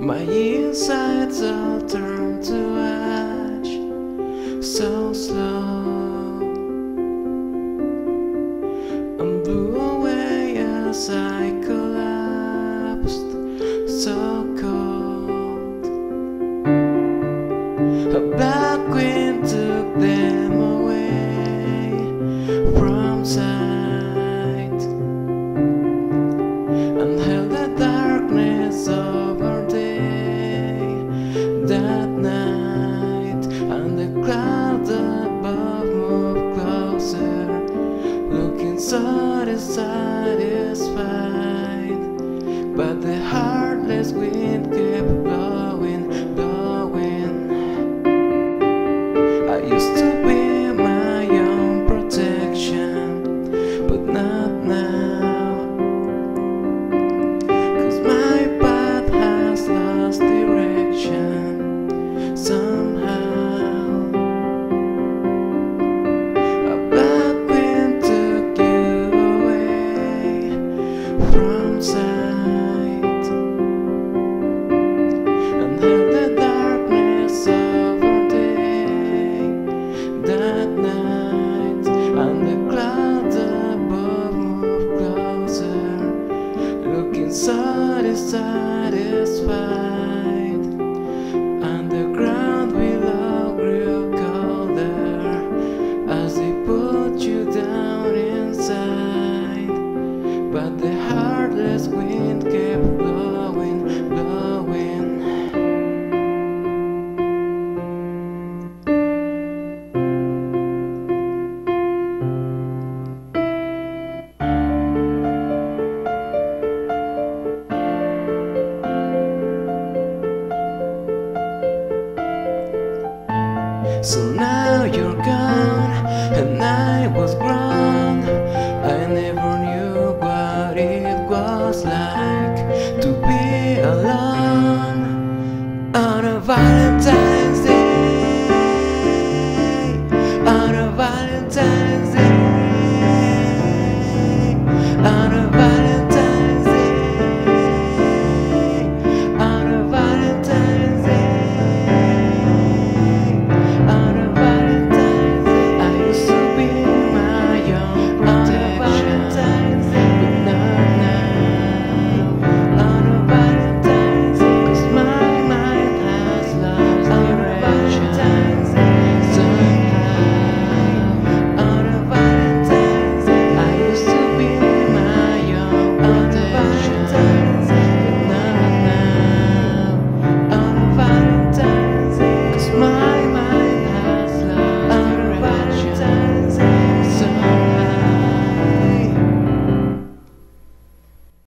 My insides all turn to ash, so slow. I'm blew away as I collapsed, so cold. A black wind took them away from sight and held the darkness over that night, and the cloud above moved closer, looking so dissatisfied. But the heartless wind kept blowing, blowing. I used to be my own protection, but not now, 'cause my path has lost direction somehow. A black wind took you away from sight and held the darkness over that night, and the clouds above moved closer, looking so dissatisfied, and the ground below grew colder as they put you down inside. But the heartless wind kept blowing, blowing. So now you're gone, and I was grown. I never knew what it was like to be alone on a Valentine.